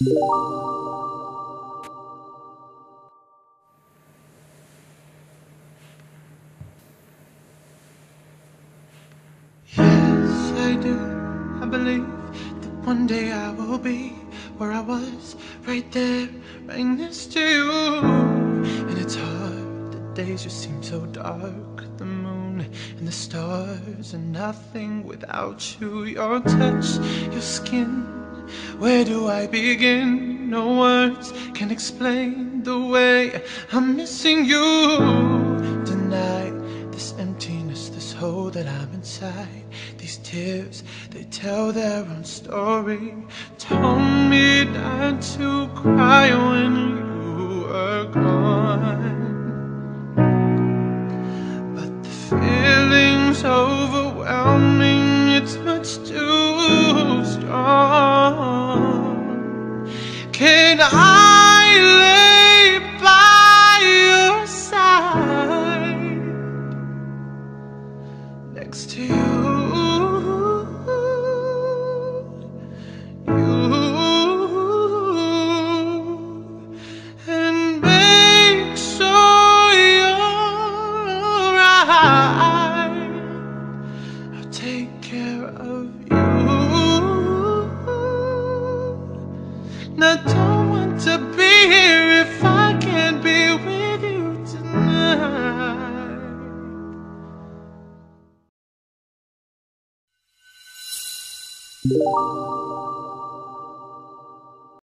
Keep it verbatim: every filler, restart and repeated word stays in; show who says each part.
Speaker 1: Yes, I do. I believe that one day I will be where I was, right there, right next to you. And it's hard, the days just seem so dark. The moon and the stars are nothing without you. Your touch, your skin, where do I begin? No words can explain the way I'm missing you tonight. This emptiness, this hole that I'm inside, these tears, they tell their own story. Told me not to cry when you were gone, but the feeling's overwhelming, it's much too strong. Can I lay by your side, next to you?